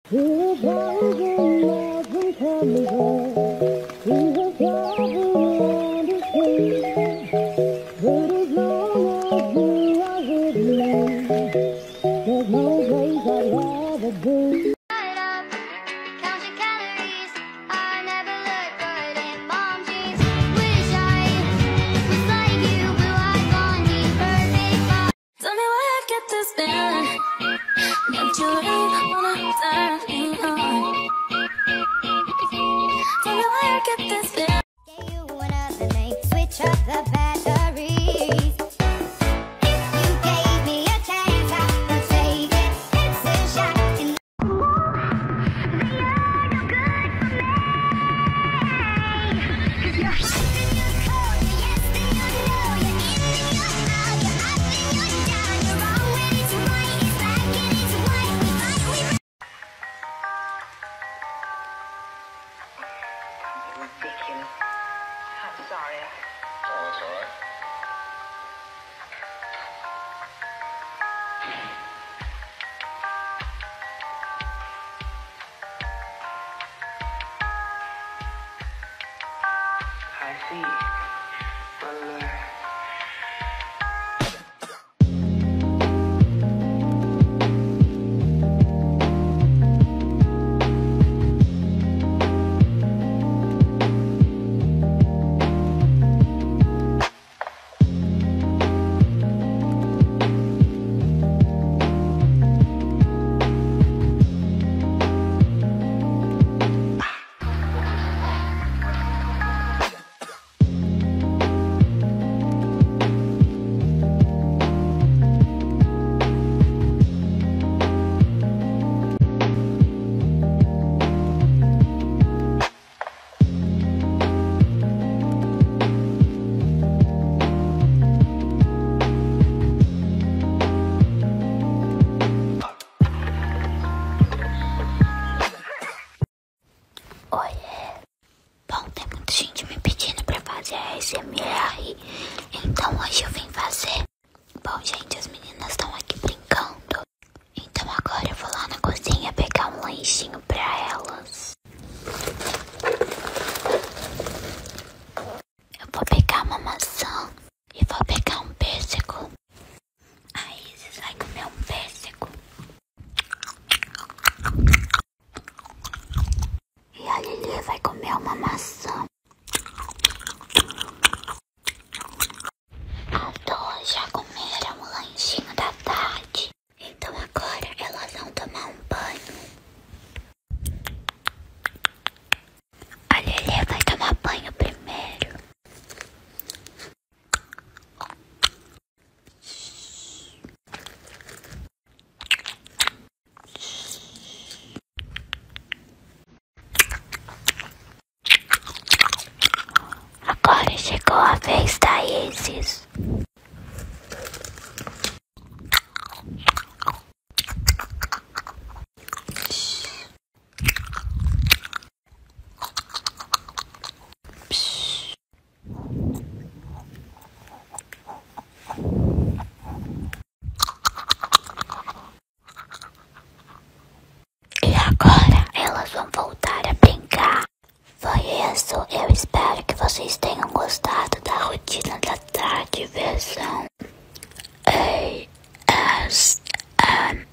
Ridiculous. I'm sorry. Oh, that's all right. I see. Well, ASMR, então hoje eu vim fazer. Bom, gente, as meninas estão aqui brincando, então agora eu vou lá na cozinha pegar um lanchinho pra elas. Eu vou pegar uma maçã e vou pegar um pêssego. A Isis vai comer um pêssego e a Lili vai comer uma maçã. Já comeram o lanchinho da tarde, então agora elas vão tomar um banho. A Lelê vai tomar banho primeiro. Agora chegou a vez da Isis. E agora elas vão voltar a brincar. Foi isso, eu espero que vocês tenham gostado da rotina da tarde versão ASMR.